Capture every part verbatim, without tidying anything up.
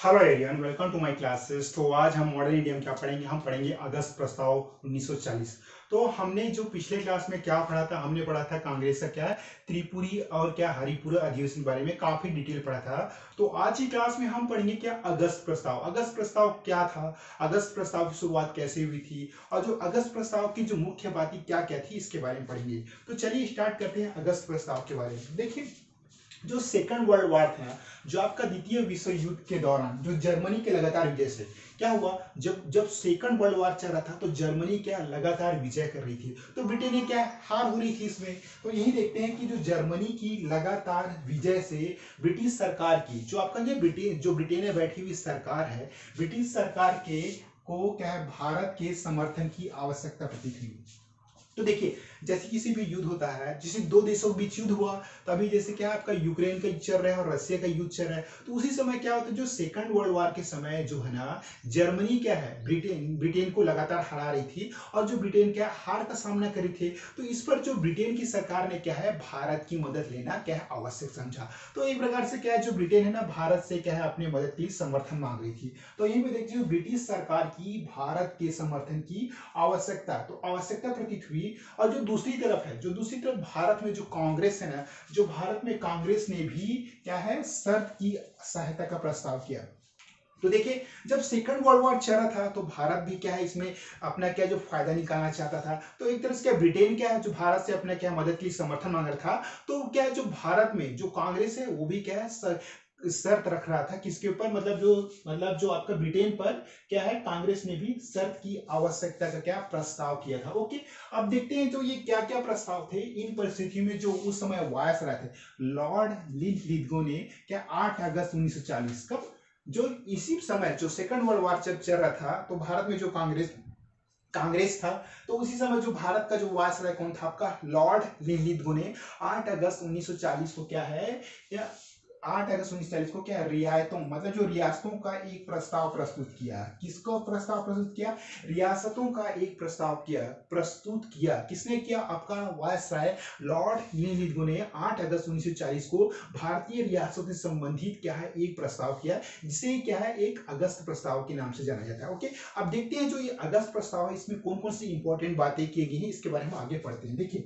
Hello everyone, welcome to my classes. तो आज हम मॉडर्न इंडिया में क्या पढ़ेंगे? हम पढ़ेंगे अगस्त प्रस्ताव उन्नीस सौ चालीस। तो हमने जो पिछले क्लास में क्या पढ़ा था, हमने पढ़ा था कांग्रेस का क्या है त्रिपुरी और क्या हरिपुरा अधिवेशन के बारे में काफी डिटेल पढ़ा था। तो आज की क्लास में हम पढ़ेंगे क्या अगस्त प्रस्ताव। अगस्त प्रस्ताव क्या था, अगस्त प्रस्ताव की शुरुआत कैसे हुई थी, और जो अगस्त प्रस्ताव की जो मुख्य बातें क्या क्या थी इसके बारे में पढ़ेंगे। तो चलिए स्टार्ट करते हैं अगस्त प्रस्ताव के बारे में। देखिए, जो सेकंड वर्ल्ड वॉर था, जो आपका द्वितीय विश्व युद्ध के दौरान जो जर्मनी के लगातार विजय से क्या हुआ, जब जब सेकंड वर्ल्ड वॉर चल रहा था तो जर्मनी क्या लगातार विजय कर रही थी, तो ब्रिटेन ने क्या हार हो रही थी इसमें। तो यही देखते हैं कि जो जर्मनी की लगातार विजय से ब्रिटिश सरकार की जो आपका ये ब्रिटेन जो ब्रिटेन में बैठी हुई सरकार है, ब्रिटिश सरकार के को क्या है भारत के समर्थन की आवश्यकता प्रतीत हुई। तो देखिए, जैसे किसी भी युद्ध होता है, जैसे दो देशों के बीच युद्ध हुआ, तभी जैसे क्या आपका यूक्रेन का युद्ध चल रहा है और रशिया का युद्ध चल रहा है, तो उसी समय क्या होता है, जो सेकंड वर्ल्ड वॉर के समय जो है ना, जर्मनी क्या है ब्रिटेन ब्रिटेन को लगातार हरा रही थी, और जो ब्रिटेन क्या हार का सामना कर रही थी, तो इस पर जो ब्रिटेन की सरकार ने क्या है भारत की मदद लेना क्या है आवश्यक समझा। तो एक प्रकार से क्या है, जो ब्रिटेन है ना भारत से क्या है अपनी मदद के लिए समर्थन मांग रही थी। तो यहीं पे देखिए, ब्रिटिश सरकार की भारत के समर्थन की आवश्यकता तो आवश्यकता प्रतीत हुई। और जो दूसरी तरफ है, जो दूसरी तरफ भारत में जो कांग्रेस है ना, जो भारत में कांग्रेस ने भी क्या है शर्त की सहायता का प्रस्ताव किया। तो देखिए, जब सेकंड वर्ल्ड वॉर चल रहा था तो भारत भी क्या है इसमें अपना क्या जो फायदा निकालना चाहता था। तो एक तरह से क्या ब्रिटेन क्या है जो भारत से अपना क्या मदद के लिए समर्थन मांग रहा था, तो क्या है जो भारत में जो कांग्रेस है वो भी क्या है शर्त रख रहा था किसके ऊपर, मतलब जो मतलब जो आपका ब्रिटेन पर क्या है कांग्रेस ने भी शर्त की आवश्यकता का क्या प्रस्ताव किया था। ओके, अब देखते हैं तो ये क्या क्या प्रस्ताव थे इन परिस्थितियों में जो उस समय वायसराय थे लॉर्ड लिथलिथगो ने क्या आठ अगस्त उन्नीस सौ चालीस कब, जो इसी समय जो सेकंड वर्ल्ड वॉर जब चल रहा था तो भारत में जो कांग्रेस कांग्रेस था, तो उसी समय जो भारत का जो वायसराय कौन था आपका लॉर्ड लिथलिथगो ने आठ अगस्त उन्नीस सौ चालीस को क्या है या आठ अगस्त उन्नीस सौ चालीस को क्या रियायतों मतलब जो रियासतों का एक प्रस्ताव प्रस्तुत किया। किसको प्रस्ताव प्रस्तुत किया? रियासतों का एक प्रस्ताव किया प्रस्तुत किया किसने किया? आपका वायसराय लॉर्ड लिथलिथगो ने आठ अगस्त उन्नीस सौ चालीस को भारतीय रियासतों से संबंधित क्या है एक प्रस्ताव किया, जिसे क्या है एक अगस्त प्रस्ताव के नाम से जाना जाता है। ओके, अब देखते हैं जो ये अगस्त प्रस्ताव है इसमें कौन कौन सी इंपॉर्टेंट बातें की गई हैं, इसके बारे में आगे पढ़ते हैं। देखिए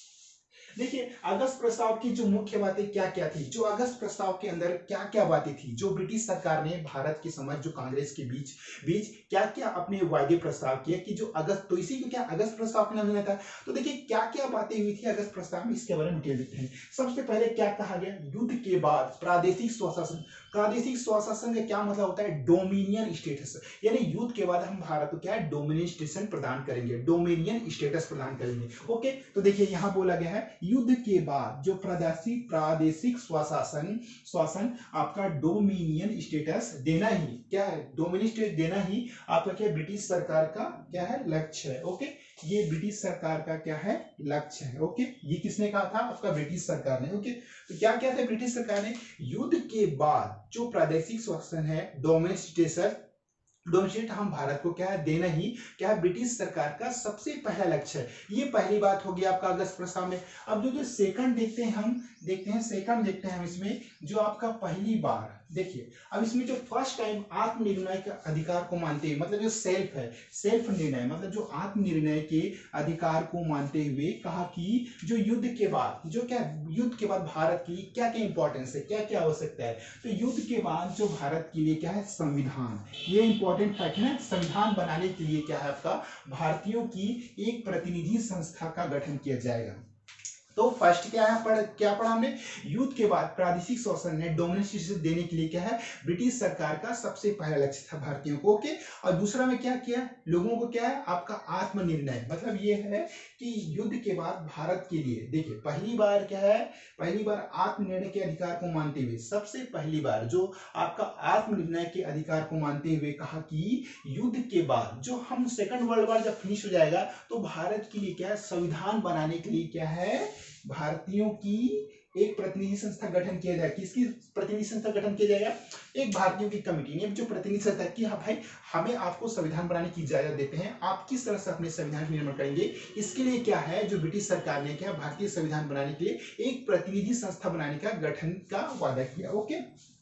देखिए अगस्त प्रस्ताव की जो मुख्य बातें क्या क्या थी, जो अगस्त प्रस्ताव के अंदर क्या क्या बातें थी, जो ब्रिटिश सरकार ने भारत के समझ जो कांग्रेस के बीच बीच क्या क्या अपने वायदे प्रस्ताव किए कि जो अगस्त, तो इसी को क्या अगस्त प्रस्ताव के नाम में था। तो देखिए क्या क्या बातें हुई थी अगस्त प्रस्ताव में, इसके बारे में डिटेल देखते हैं। सबसे पहले क्या कहा गया, युद्ध के बाद प्रादेशिक स्वशासन। प्रादेशिक स्वशासन का क्या मतलब होता है? डोमिनियन स्टेटस, यानी युद्ध के बाद हम भारत को क्या है डोमिनियन स्टेशन प्रदान करेंगे, डोमिनियन स्टेटस प्रदान करेंगे। ओके, तो देखिए यहां बोला गया है युद्ध के बाद जो प्रादेशिक प्रादेशिक स्वशासन शासन आपका डोमिनियन स्टेटस देना ही क्या है, डोमिनियन स्टेटस देना ही आपका क्या ब्रिटिश सरकार का क्या है लक्ष्य है। ओके, ये ब्रिटिश सरकार का क्या है लक्ष्य है। ओके, ये किसने कहा था? आपका ब्रिटिश सरकार ने। ओके, तो क्या क्या था ब्रिटिश सरकार ने, युद्ध के बाद जो प्रादेशिक शासन है डोमिनियन स्टेटस डोमिनियन हम भारत को क्या है देना ही क्या है ब्रिटिश सरकार का सबसे पहला लक्ष्य है। ये पहली बात होगी आपका अगस्त प्रस्ताव में। अब जो जो सेकंड देखते हैं हम देखते हैं सेकंड देखते हैं हम इसमें जो आपका पहली बार देखिए, अब इसमें जो फर्स्ट टाइम आत्मनिर्णय के अधिकार को मानते हुए, मतलब जो सेल्फ है सेल्फ निर्णय मतलब जो आत्मनिर्णय के अधिकार को मानते हुए कहा कि जो युद्ध के बाद जो क्या युद्ध के बाद भारत की क्या क्या इंपॉर्टेंस है, क्या क्या आवश्यकता है। तो युद्ध के बाद जो भारत के लिए क्या है संविधान, ये इंपॉर्टेंट फैक्ट है। संविधान बनाने के लिए क्या है आपका भारतीयों की एक प्रतिनिधि संस्था का गठन किया जाएगा। तो फर्स्ट क्या है पढ़ क्या पढ़ा हमने, युद्ध के बाद प्रादेशिक शासन ने डोमिनियन देने के लिए क्या है ब्रिटिश सरकार का सबसे पहला लक्ष्य था भारतीयों को। ओके, और दूसरा में क्या किया लोगों को क्या है आपका आत्मनिर्णय, मतलब ये है कि युद्ध के बाद भारत के लिए देखिए पहली बार क्या है, पहली बार आत्मनिर्णय के अधिकार को मानते हुए सबसे पहली बार जो आपका आत्मनिर्णय के अधिकार को मानते हुए कहा कि युद्ध के बाद जो हम सेकंड वर्ल्ड वॉर जब फिनिश हो जाएगा तो भारत के लिए क्या है संविधान बनाने के लिए क्या है भारतीयों की एक प्रतिनिधि संस्था गठन किया जाए। किसकी प्रतिनिधि संस्था गठन किया जाएगा? एक भारतीयों की कमेटी ने जो प्रतिनिधि संस्था की हाँ भाई हमें आपको संविधान बनाने की इजाजत देते हैं, आप किस तरह से अपने संविधान का निर्माण करेंगे, इसके लिए क्या है जो ब्रिटिश सरकार ने क्या भारतीय संविधान बनाने के लिए एक प्रतिनिधि संस्था बनाने का गठन का वादा किया। ओके,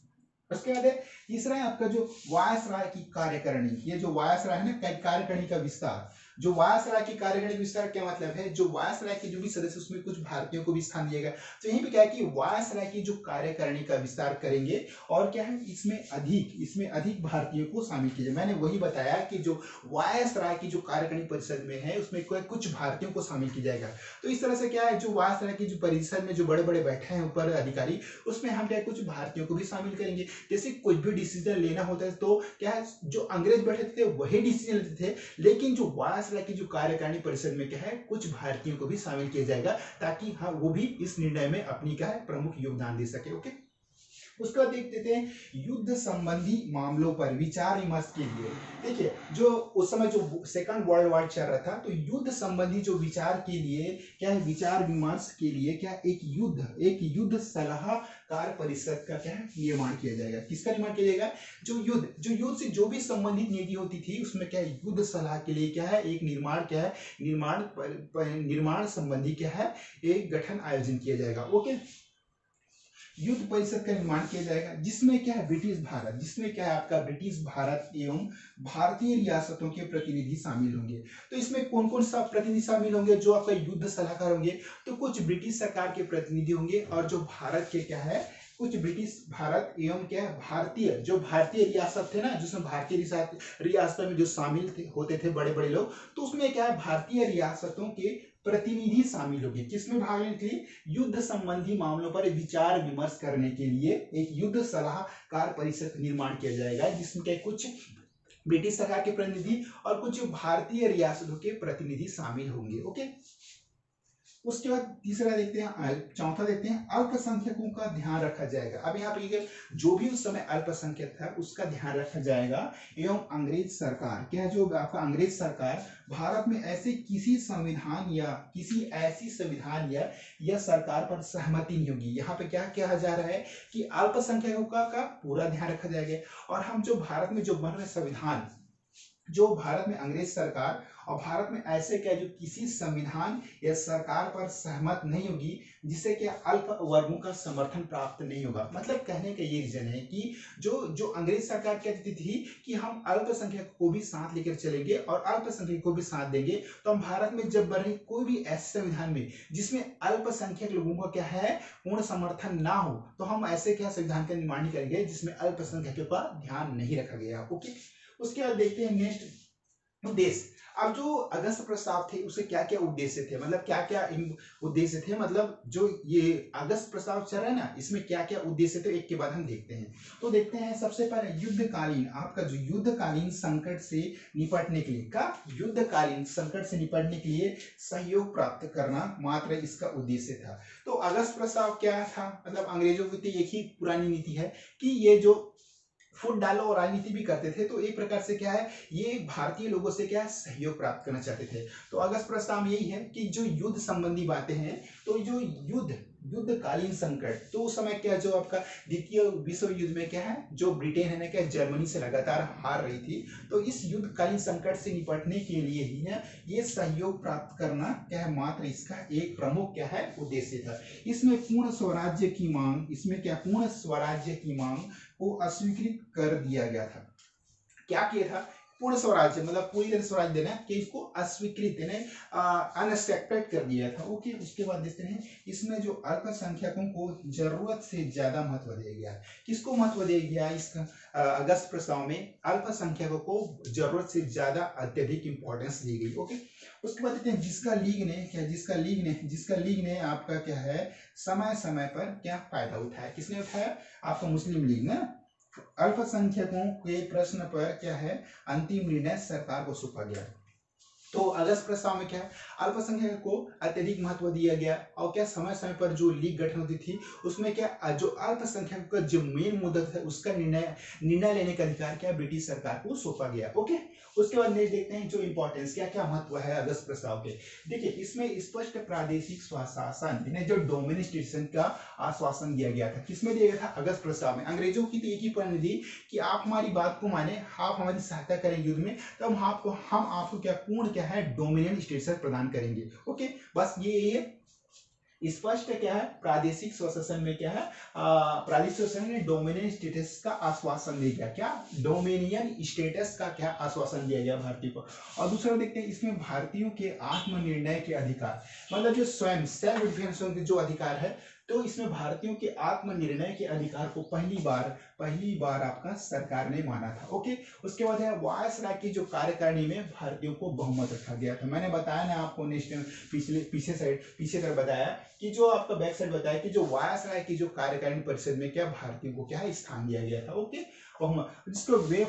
उसके बाद है तीसरा है आपका जो वायसराय की कार्यकारिणी। ये जो वायसराय है ना, कार्यकारिणी का विस्तार। जो वायसराय की कार्यकारिणी विस्तार क्या मतलब है, जो वायसराय के जो भी सदस्य उसमें कुछ भारतीयों को भी स्थान दिया गया। तो यहीं पे क्या है कि वायसराय की जो कार्यकारिणी का विस्तार करेंगे और क्या है इसमें अधिक इसमें अधिक भारतीयों को शामिल कीजिए। मैंने वही बताया कि जो वायसराय की जो कार्यकारिणी परिषद में है उसमें कुछ भारतीयों को शामिल किया जाएगा। तो इस तरह से क्या है, जो वायसराय की जो परिषद में जो बड़े बड़े बैठे हैं ऊपर अधिकारी, उसमें हम क्या कुछ भारतीयों को भी शामिल करेंगे। जैसे कुछ भी डिसीजन लेना होता है तो क्या है, जो अंग्रेज बैठे थे वही डिसीजन लेते थे, लेकिन जो वायसराय की जो कार्यकारिणी परिषद में क्या है कुछ भारतीयों को भी शामिल किया जाएगा, ताकि हाँ वो भी इस निर्णय में अपनी क्या है प्रमुख योगदान दे सके। ओके, उसके बाद देख देते हैं युद्ध संबंधी मामलों पर विचार विमर्श के लिए। देखिए जो उस समय जो सेकंड वर्ल्ड वॉर चल रहा था, तो युद्ध संबंधी जो विचार के लिए क्या है, विचार विमर्श के लिए क्या एक युद्ध एक युद्ध सलाहकार परिषद का क्या है निर्माण किया जाएगा। किसका निर्माण किया जाएगा, जो युद्ध जो युद्ध से जो भी संबंधित नीति होती थी उसमें क्या है युद्ध सलाह के लिए क्या है एक निर्माण क्या है निर्माण निर्माण संबंधी क्या है एक गठन आयोजन किया जाएगा। ओके, युद्ध परिषद का निर्माण किया जाएगा, जिसमें क्या है ब्रिटिश भारत जिसमें क्या है आपका ब्रिटिश भारत एवं भारतीय रियासतों के प्रतिनिधि शामिल होंगे। तो इसमें कौन कौन सा प्रतिनिधि शामिल होंगे, जो आपका युद्ध सलाहकार होंगे, तो कुछ ब्रिटिश सरकार के प्रतिनिधि होंगे, और जो भारत के क्या है कुछ ब्रिटिश भारत एवं क्या है भारतीय जो भारतीय रियासत थे ना, जिसमें भारतीय रियासत में जो शामिल थे होते थे बड़े बड़े लोग, तो उसमें क्या है भारतीय रियासतों के प्रतिनिधि शामिल होंगे। किसमें भाग लेने के लिए, युद्ध संबंधी मामलों पर विचार विमर्श करने के लिए एक युद्ध सलाहकार परिषद का निर्माण किया जाएगा, जिसमें क्या कुछ ब्रिटिश सरकार के प्रतिनिधि और कुछ भारतीय रियासतों के प्रतिनिधि शामिल होंगे। ओके, उसके बाद तीसरा देखते हैं, चौथा देखते हैं अल्पसंख्यकों का ध्यान रखा जाएगा। अब यहाँ पे जो भी उस समय अल्पसंख्यक था उसका ध्यान रखा जाएगा, एवं अंग्रेज सरकार क्या जो आपका अंग्रेज सरकार भारत में ऐसे किसी संविधान या किसी ऐसी संविधान या या सरकार पर सहमति नहीं होगी। यहाँ पे क्या कहा जा रहा है कि अल्पसंख्यकों का, का पूरा ध्यान रखा जाएगा, और हम जो भारत में जो बन रहे संविधान, जो भारत में अंग्रेज सरकार और भारत में ऐसे क्या जो किसी संविधान या सरकार पर सहमत नहीं होगी, जिससे क्या अल्प वर्गों का समर्थन प्राप्त नहीं होगा। मतलब कहने का ये रीजन है कि जो जो अंग्रेज सरकार कहती थी कि हम अल्पसंख्यक को भी साथ लेकर चलेंगे और अल्पसंख्यक को भी साथ देंगे, तो हम भारत में जब बने कोई भी ऐसे संविधान में जिसमें अल्पसंख्यक लोगों का क्या है पूर्ण समर्थन ना हो, तो हम ऐसे क्या संविधान का निर्माण नहीं करेंगे जिसमें अल्पसंख्यकों का ध्यान नहीं रखा गया। ओके, उसके बाद देखते हैं नेक्स्ट उद्देश्य। अब जो अगस्त प्रस्ताव थे उसके क्या क्या उद्देश्य थे, मतलब क्या क्या उद्देश्य थे, मतलब जो ये अगस्त प्रस्ताव चल रहा है ना इसमें क्या क्या उद्देश्य थे, एक के बाद हम देखते हैं। तो देखते हैं सबसे पहले युद्धकालीन आपका जो युद्धकालीन संकट से निपटने के लिए का युद्धकालीन संकट से निपटने के लिए सहयोग प्राप्त करना मात्र इसका उद्देश्य था। तो अगस्त प्रस्ताव क्या था, मतलब अंग्रेजों की एक ही पुरानी नीति है कि ये जो फुट डालो और राजनीति भी करते थे, तो एक प्रकार से क्या है ये भारतीय लोगों से क्या है सहयोग प्राप्त करना चाहते थे। तो अगस्त प्रस्ताव में यही है कि जो युद्ध संबंधी बातें हैं, तो जो युद्ध युद्धकालीन संकट, तो उस समय क्या जो आपका द्वितीय विश्व युद्ध में क्या है जो ब्रिटेन है ना क्या जर्मनी से लगातार हार रही थी, तो इस युद्धकालीन संकट से निपटने के लिए ही है ये सहयोग प्राप्त करना क्या है मात्र इसका एक प्रमुख क्या है उद्देश्य था। इसमें पूर्ण स्वराज्य की मांग इसमें क्या पूर्ण स्वराज्य की मांग को अस्वीकृत कर दिया गया था। क्या किया था, पूर्ण स्वराज्य मतलब पूरी तरह स्वराज्य देना कि इसको अस्वीकृत यानी अनएक्सपेक्टेड कर दिया था। ओके, उसके बाद देखते हैं इसमें जो अल्पसंख्यकों को जरूरत से ज्यादा महत्व दिया गया। किसको महत्व दिया गया, इसका अगस्त प्रस्ताव में अल्पसंख्यकों को जरूरत से ज्यादा अत्यधिक इंपॉर्टेंस दी गई। ओके, उसके बाद देखते हैं जिसका लीग ने क्या जिसका लीग ने जिसका लीग ने आपका क्या है समय समय पर क्या फायदा उठाया। किसने उठाया, आपका मुस्लिम लीग ना। अल्पसंख्यकों के प्रश्न पर क्या है अंतिम निर्णय सरकार को सौंपा गया। तो अगस्त प्रस्ताव में क्या है अल्पसंख्यक को अत्यधिक महत्व दिया गया, और क्या समय समय पर जो लीग गठन होती थी उसमें क्या जो अल्पसंख्यक का जो मेन मुद्दा है उसका निर्णय निर्णय लेने का अधिकार क्या ब्रिटिश सरकार को सौंपा गया। ओके, उसके बाद नेक्स्ट देखते हैं जो इंपॉर्टेंस क्या क्या महत्व है अगस्त प्रस्ताव के। देखिए इसमें स्पष्ट प्रादेशिक स्वशासन जो डोमिनिस्ट्रेशन का आश्वासन दिया गया था। किसमें दिया गया था, अगस्त प्रस्ताव में। अंग्रेजों की तो एक ही प्रतिनिधि कि आप हमारी बात को माने, आप हमारी सहायता करें युद्ध में, तब हम आपको हम आपको क्या पूर्ण क्या है डोमिनियन स्टेटस प्रदान करेंगे। ओके, बस ये ये स्पष्ट क्या है, प्रादेशिक स्वशासन में क्या है, आ, प्रादेशिक स्वशासन ने डोमिनियन स्टेटस का आश्वासन दे दिया, क्या डोमिनियन स्टेटस का क्या आश्वासन दिया गया भारतीय को। और दूसरा देखते हैं इसमें भारतीयों के आत्मनिर्णय के अधिकार, मतलब जो स्वयं सेल्फ डिफेंस के जो अधिकार है, तो इसमें भारतीयों के आत्मनिर्णय के अधिकार को पहली बार पहली बार आपका सरकार ने माना था। ओके, उसके बाद है वायसराय की जो कार्यकारिणी में भारतीयों को बहुमत रखा गया था। मैंने बताया ना आपको नेक्स्ट पिछले पीछे साइड पीछे तरफ बताया कि जो आपका बैक साइड बताया कि जो वायसराय की जो कार्यकारिणी परिषद में क्या भारतीयों को क्या है स्थान दिया गया था। ओके, बहुमत, जिसको वे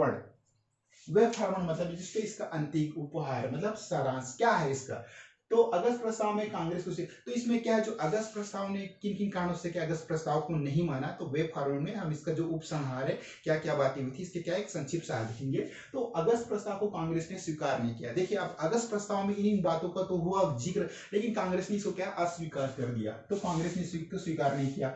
फॉरवर्ड वे फॉरवर्ड मतलब जिसको इसका अंतिम उपहार मतलब सारांश क्या है इसका, तो अगस्त प्रस्ताव में कांग्रेस को, तो इसमें क्या है जो अगस्त प्रस्ताव ने किन किन कारणों से क्या अगस्त प्रस्ताव को नहीं माना, तो वे फॉरवर्ड में हम इसका जो उपसंहार है क्या क्या बातें हुई थी इसके क्या एक संक्षिप्त सार देखेंगे। तो अगस्त प्रस्ताव को कांग्रेस ने स्वीकार नहीं किया। देखिए अब अगस्त प्रस्ताव में इन बातों का तो हुआ जिक्र, लेकिन कांग्रेस ने इसको क्या अस्वीकार कर दिया, तो कांग्रेस ने स्वीकार नहीं किया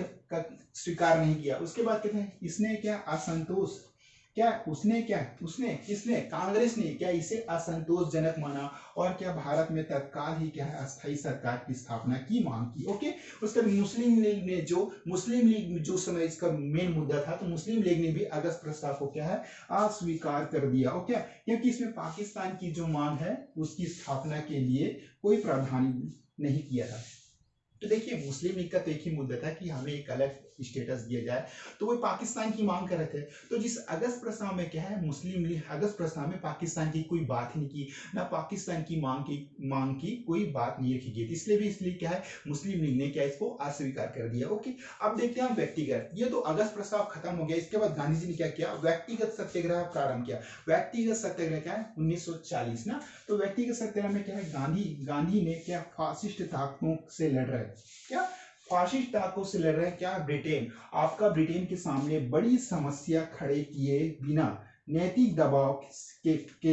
स्वीकार नहीं किया। उसके बाद कहते हैं इसने क्या असंतोष क्या उसने क्या उसने किसने कांग्रेस ने क्या इसे असंतोषजनक माना और क्या भारत में तत्काल ही क्या है अस्थायी सरकार की स्थापना की मांग की। ओके, उसके बाद मुस्लिम लीग ने जो मुस्लिम लीग जो समय इसका मेन मुद्दा था, तो मुस्लिम लीग ने भी अगस्त प्रस्ताव को क्या है अस्वीकार कर दिया। ओके, क्योंकि इसमें पाकिस्तान की जो मांग है उसकी स्थापना के लिए कोई प्रावधान नहीं किया था। तो देखिए मुस्लिम लीग का तो एक ही मुद्दा था कि हमें एक अलग स्टेटस दिया जाए, तो वो पाकिस्तान की मांग कर रहे थे। तो जिस अगस्त प्रस्ताव में क्या है मुस्लिम लीग अगस्त प्रस्ताव में पाकिस्तान की कोई बात नहीं की, ना पाकिस्तान की मांग की मांग की कोई बात नहीं रखी गई, इसलिए भी इसलिए क्या है मुस्लिम लीग ने क्या इसको अस्वीकार कर दिया। ओके, अब देखते हैं व्यक्तिगत, ये तो अगस्त प्रस्ताव खत्म हो गया। इसके बाद गांधी जी ने क्या किया, व्यक्तिगत सत्याग्रह प्रारंभ किया। व्यक्तिगत सत्याग्रह क्या है उन्नीस सौ चालीस ना, तो व्यक्तिगत सत्याग्रह में क्या है गांधी गांधी ने क्या फासिस्ट ताकतों से लड़ रहे क्या फासिस्ट ताकतों से लड़ रहे क्या ब्रिटेन, आपका ब्रिटेन के सामने बड़ी समस्या खड़े किए बिना नैतिक दबाव के, के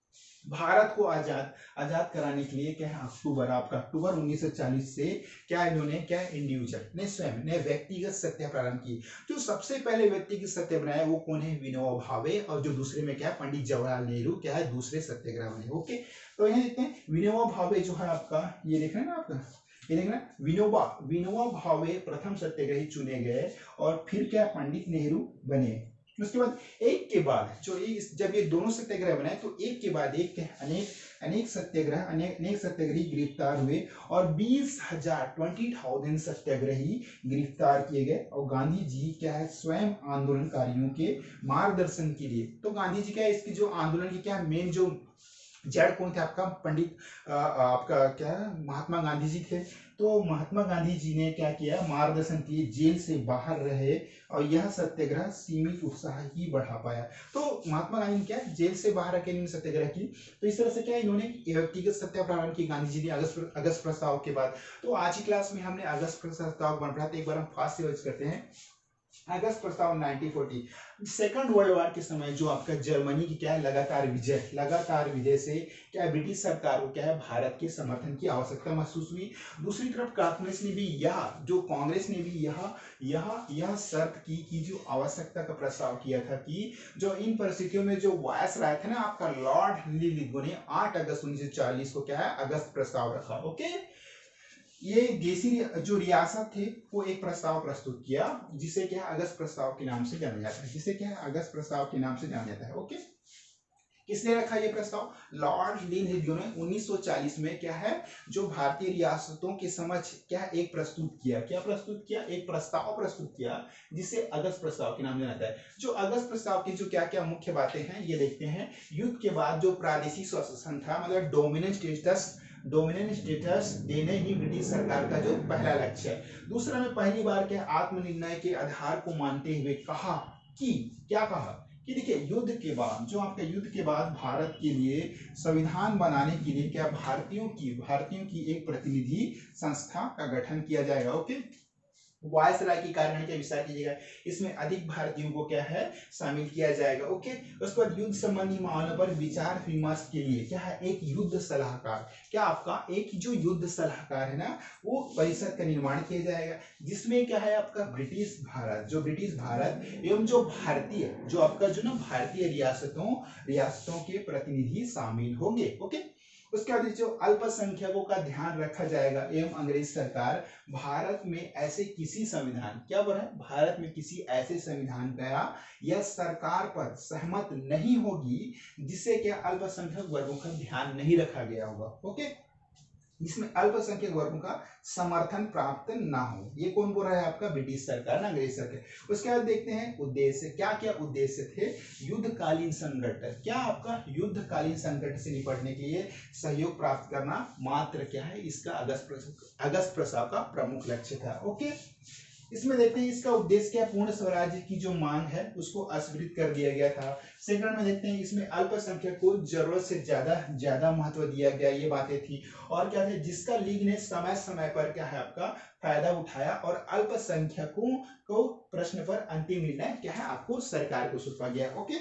भारत को आजाद आजाद कराने के लिए क्या है अक्टूबर आपका अक्टूबर उन्नीस सौ चालीस से क्या इन्होंने क्या इंडिविजुअल ने स्वयं ने व्यक्तिगत सत्या प्रारंभ की। जो सबसे पहले व्यक्तिगत सत्य बनाया वो कौन है, विनोबा भावे, और जो दूसरे में क्या है पंडित जवाहरलाल नेहरू क्या है दूसरे सत्याग्रह बने। ओके, तो यहाँ देखते हैं विनोबा भावे जो है आपका ये देख रहे हैं ना आपका ये देखना विनोबा विनोबा भावे प्रथम सत्याग्रही चुने गए और फिर क्या पंडित नेहरू बने। उसके बाद एक के बाद जो इस जब ये दोनों सत्याग्रह बनाए तो एक के बाद एक अनेक अनेक सत्याग्रह अनेक अनेक सत्याग्रही गिरफ्तार हुए और बीस हजार ट्वेंटी थाउजेंड सत्याग्रही गिरफ्तार किए गए। और गांधी जी क्या है स्वयं आंदोलनकारियों के मार्गदर्शन के लिए, तो गांधी जी क्या है इसकी जो आंदोलन की क्या मेन जो जड़ कौन थे आपका पंडित आपका क्या महात्मा गांधी जी थे। तो महात्मा गांधी जी ने क्या किया मार्गदर्शन किए, जेल से बाहर रहे और यह सत्याग्रह सीमित उत्साह ही बढ़ा पाया। तो महात्मा गांधी ने क्या जेल से बाहर रखे इन्होंने सत्याग्रह की, तो इस तरह से क्या इन्होंने व्यक्तिगत सत्या प्रारंभ की गांधी जी ने अगस्त अगस्त प्रस्ताव के बाद। तो आज की क्लास में हमने अगस्त प्रस्ताव बन रहा था, एक बार हम फास्ट रिवाइज करते हैं। अगस्त प्रस्ताव उन्नीस सौ चालीस सेकंड वर्ल्ड वॉर के समय जो आपका जर्मनी की क्या है लगातार विजय लगातार विजय से क्या है ब्रिटिश सरकार को क्या है भारत के समर्थन की आवश्यकता महसूस हुई। दूसरी तरफ कांग्रेस ने भी यह जो कांग्रेस ने भी यह यह यह शर्त की कि जो आवश्यकता का प्रस्ताव किया था कि जो इन परिस्थितियों में जो वायसराय थे ना आपका लॉर्ड लिलिगो ने आठ अगस्त उन्नीस सौ चालीस को क्या है अगस्त प्रस्ताव रखा। ओके, ये देसी जो रियासत थे वो एक प्रस्ताव प्रस्तुत किया जिसे क्या अगस्त प्रस्ताव के नाम से जाना जाता है जिसे क्या अगस्त प्रस्ताव के नाम से जाना जाता है। ओके, किसने रखा ये प्रस्ताव, लॉर्ड लिलिगो ने उन्नीस सौ चालीस में क्या है जो भारतीय रियासतों के समक्ष क्या एक प्रस्तुत किया क्या प्रस्तुत किया एक प्रस्ताव प्रस्तुत किया जिसे अगस्त प्रस्ताव के नाम से जाना जाता है। जो अगस्त प्रस्ताव की जो क्या क्या मुख्य बातें हैं ये देखते हैं। युद्ध के बाद जो प्रादेशिक स्वशासन था मतलब डोमिनेंट स्टेटस डोमिनेंट स्टेटस देने ही ब्रिटिश सरकार का जो पहला लक्ष्य है। दूसरा में पहली बार के आत्मनिर्णय के आधार को मानते हुए कहा कि क्या कहा कि देखिए युद्ध के बाद जो आपका युद्ध के बाद भारत के लिए संविधान बनाने के लिए क्या भारतीयों की भारतीयों की एक प्रतिनिधि संस्था का गठन किया जाएगा। ओके, वायसराय की कार्यकारिणी का विस्तार कीजिएगा, इसमें अधिक भारतीयों को क्या है शामिल किया जाएगा। ओके, उसके बाद युद्ध संबंधी मामलों पर विचार विमर्श के लिए क्या है एक युद्ध सलाहकार क्या आपका एक जो युद्ध सलाहकार है ना वो परिषद का निर्माण किया जाएगा जिसमें क्या है आपका ब्रिटिश भारत जो ब्रिटिश भारत एवं जो भारतीय जो आपका जो ना भारतीय रियासतों रियासतों के प्रतिनिधि शामिल होंगे। ओके, उसके बाद जो अल्पसंख्यकों का ध्यान रखा जाएगा एवं अंग्रेज सरकार भारत में ऐसे किसी संविधान, क्या बोल रहा है, भारत में किसी ऐसे संविधान का यह सरकार पर सहमत नहीं होगी जिससे क्या अल्पसंख्यक वर्गों का ध्यान नहीं रखा गया होगा। ओके, जिसमें अल्पसंख्यक वर्गों का समर्थन प्राप्त ना हो। ये कौन बोल रहा है, आपका ब्रिटिश सरकार ना, अंग्रेज सरकार। उसके बाद देखते हैं उद्देश्य, क्या क्या उद्देश्य थे। युद्धकालीन संकट, क्या आपका युद्धकालीन संकट से निपटने के लिए सहयोग प्राप्त करना मात्र क्या है, इसका अगस्त अगस्त प्रस्ताव का प्रमुख लक्ष्य था। ओके, इसमें देखते हैं इसका उद्देश्य क्या, पूर्ण स्वराज्य की जो मांग है उसको अस्वीकृत कर दिया गया था। सेकंड में देखते हैं इसमें अल्पसंख्यक को जरूरत से ज्यादा ज्यादा महत्व दिया गया, ये बातें थी। और क्या थे, जिसका लीग ने समय समय पर क्या है आपका फायदा उठाया और अल्पसंख्यकों को प्रश्न पर अंतिम निर्णय क्या है आपको सरकार को सौंपा गया। ओके,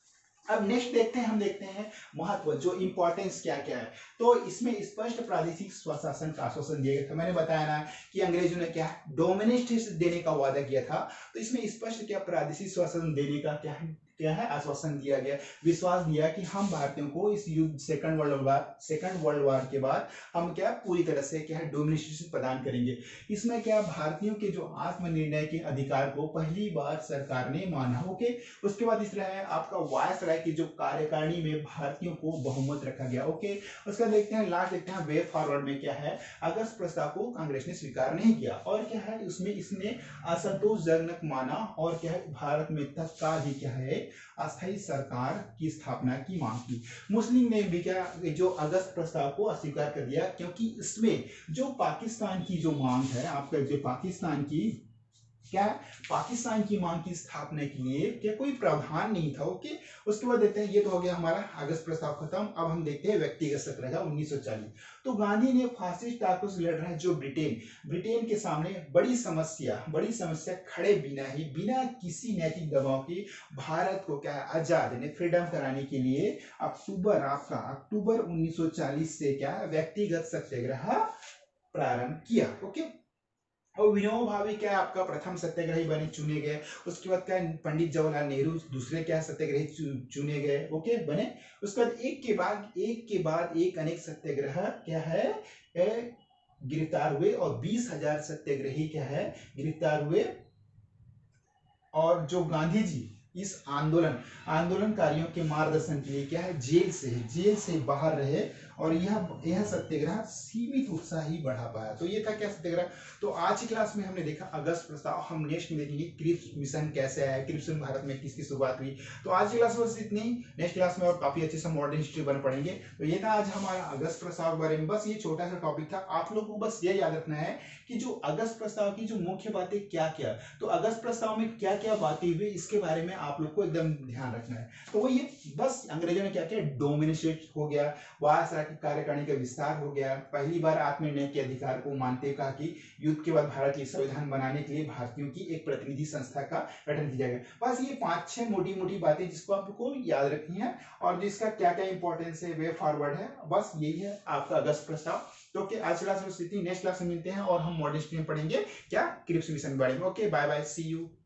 अब नेक्स्ट देखते हैं, हम देखते हैं महत्व, जो इंपॉर्टेंस क्या क्या है। तो इसमें स्पष्ट प्रादेशिक स्वशासन का आश्वासन दिया गया था। मैंने बताया ना कि अंग्रेजों ने क्या डोमिनेट देने का वादा किया था, तो इसमें स्पष्ट क्या प्रादेशिक स्वशासन देने का क्या है क्या है आश्वासन दिया गया, विश्वास दिया कि हम भारतीयों को इस युद्ध second world war second world war के बाद हम क्या पूरी तरह से क्या है डोमिनेशन प्रदान करेंगे। इसमें क्या भारतीयों के जो आत्मनिर्णय के अधिकार को पहली बार सरकार ने माना। ओके, उसके बाद इस रहा है आपका वायसराय की जो कार्यकारिणी में भारतीयों को बहुमत रखा गया। ओके, उसका देखते हैं लास्ट देखते हैं वे फॉरवर्ड में क्या है, अगस्त प्रस्ताव को कांग्रेस ने स्वीकार नहीं किया और क्या है उसमें इसने असंतोषजनक माना और क्या है भारत में तत्काल ही क्या है अस्थायी सरकार की स्थापना की मांग की। मुस्लिम ने भी क्या जो अगस्त प्रस्ताव को अस्वीकार कर दिया, क्योंकि इसमें जो पाकिस्तान की जो मांग है आपका, जो पाकिस्तान की क्या पाकिस्तान की मांग की स्थापना के लिए क्या कोई प्रावधान नहीं था। ओके, उसके बाद देखते हैं, ये तो हो गया हमारा अगस्त प्रस्ताव खत्म। अब हम देखते हैं व्यक्तिगत सत्याग्रह उन्नीस सौ चालीस। तो गांधी ने फासिस्ट ताकतों से लड़ रहा है जो ब्रिटेन ब्रिटेन के सामने बड़ी समस्या बड़ी समस्या खड़े बिना ही बिना किसी नैतिक दबाव के भारत को क्या है आजाद ने फ्रीडम कराने के लिए अक्टूबर आपका अक्टूबर उन्नीस सौ चालीस से क्या व्यक्तिगत सत्याग्रह प्रारंभ किया। ओके, और विनोबा भावे क्या आपका प्रथम सत्याग्रही बने चुने गए। उसके बाद क्या पंडित जवाहरलाल नेहरू दूसरे क्या सत्याग्रही चुने गए। ओके, बने। उसके बाद एक के बाद एक के बाद एक अनेक सत्याग्रह क्या है गिरफ्तार हुए और बीस हजार सत्याग्रही क्या है गिरफ्तार हुए। और जो गांधी जी इस आंदोलन आंदोलनकारियों के मार्गदर्शन के लिए क्या है जेल से जेल से बाहर रहे और यह यह सत्याग्रह सीमित उत्साह ही बढ़ा पाया। तो ये था क्या सत्याग्रह। तो आज की क्लास में हमने देखा अगस्त प्रस्ताव। हम नेक्स्ट में देखेंगे क्रिप्स मिशन कैसे आया, क्रिप्स मिशन भारत में किसकी शुरुआत हुई। तो आज की क्लास में बस इतनी। नेक्स्ट क्लास में और काफी अच्छे से मॉडर्न हिस्ट्री बन पड़ेंगे। तो ये था आज हमारा अगस्त प्रस्ताव के बारे में। बस ये छोटा सा टॉपिक था। आप लोग को बस ये याद रखना है कि जो अगस्त प्रस्ताव की जो मुख्य बातें क्या क्या, तो अगस्त प्रस्ताव में क्या क्या बातें हुई इसके बारे में आप लोग को एकदम ध्यान रखना है। तो वो ये बस अंग्रेजों ने क्या किया डोमिनेट हो गया, वायसराय की कार्यकारिणी का विस्तार हो गया, पहली बार आत्मनिर्णय के अधिकार को मानते कहा कि युद्ध के बाद भारत की संविधान बनाने के लिए भारतीयों की एक प्रतिनिधि संस्था का गठन किया गया। बस ये पांच छह मोटी मोटी बातें जिसको आपको याद रखनी है और जिसका क्या क्या इंपॉर्टेंस है वे फॉरवर्ड है, बस यही है आपका अगस्त प्रस्ताव। तो ओके, आज क्लास में नेक्स्ट क्लास में मिलते हैं और हम मॉडर्न हिस्ट्री में पढ़ेंगे क्या क्रिप्स मिशन के बारे में। Okay, bye bye, see you.